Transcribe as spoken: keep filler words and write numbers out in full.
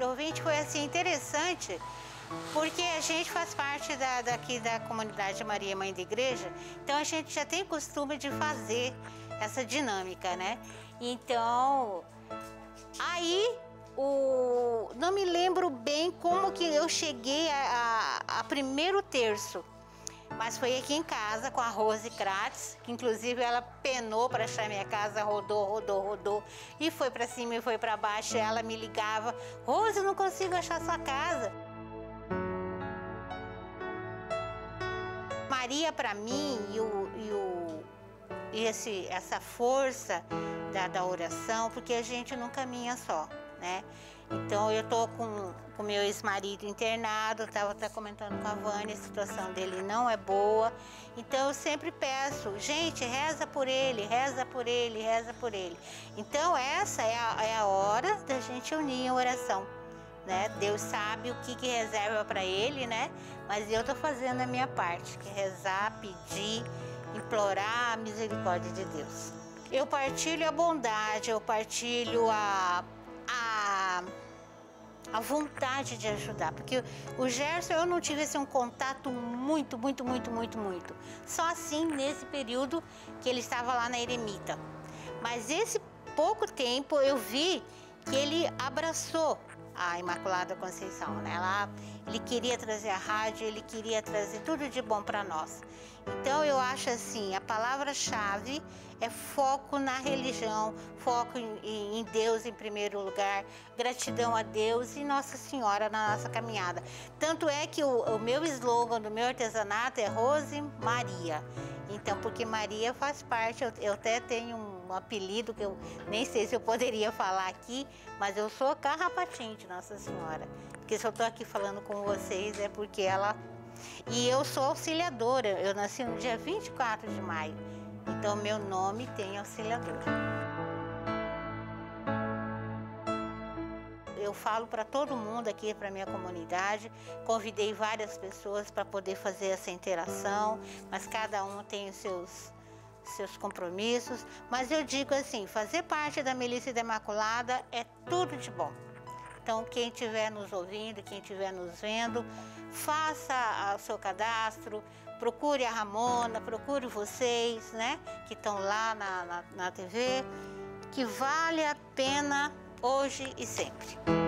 quatro ouvintes foi assim interessante, porque a gente faz parte da, daqui da comunidade Maria Mãe da Igreja, então a gente já tem costume de fazer essa dinâmica, né? Então, aí, o, não me lembro bem como que eu cheguei a, a, a primeiro terço, mas foi aqui em casa com a Rose Kratz, que inclusive ela penou para achar minha casa, rodou, rodou, rodou, e foi para cima e foi para baixo, e ela me ligava, Rose, eu não consigo achar sua casa. Maria para mim e, o, e, o, e esse, essa força da, da oração, porque a gente não caminha só, né? Então eu tô com o meu ex-marido internado, eu tava até comentando com a Vânia, a situação dele não é boa, então eu sempre peço, gente, reza por ele, reza por ele, reza por ele. Então essa é a, é a hora da gente unir a oração, né? Deus sabe o que que reserva para ele, né? Mas eu tô fazendo a minha parte, que é rezar, pedir, implorar a misericórdia de Deus. Eu partilho a bondade, eu partilho a A, a vontade de ajudar, porque o Gerson eu não tive assim, um contato muito, muito, muito, muito, muito. Só assim nesse período que ele estava lá na eremita. Mas esse pouco tempo eu vi que ele abraçou a Imaculada Conceição, né? Ela, ele queria trazer a rádio, ele queria trazer tudo de bom para nós. Então eu acho assim, a palavra-chave é foco na religião, foco em, em Deus em primeiro lugar, gratidão a Deus e Nossa Senhora na nossa caminhada. Tanto é que o, o meu slogan do meu artesanato é Rose Maria. Então, porque Maria faz parte, eu, eu até tenho um apelido que eu nem sei se eu poderia falar aqui, mas eu sou Carrapatinho de Nossa Senhora. Porque se eu estou aqui falando com vocês é porque ela... E eu sou auxiliadora, eu nasci no dia vinte e quatro de maio, então meu nome tem auxiliadora. Eu falo para todo mundo aqui, para minha comunidade, convidei várias pessoas para poder fazer essa interação, mas cada um tem os seus, seus compromissos. Mas eu digo assim, fazer parte da Milícia da Imaculada é tudo de bom. Então, quem estiver nos ouvindo, quem estiver nos vendo, faça o seu cadastro, procure a Ramona, procure vocês, né, que estão lá na, na, na T V, que vale a pena hoje e sempre.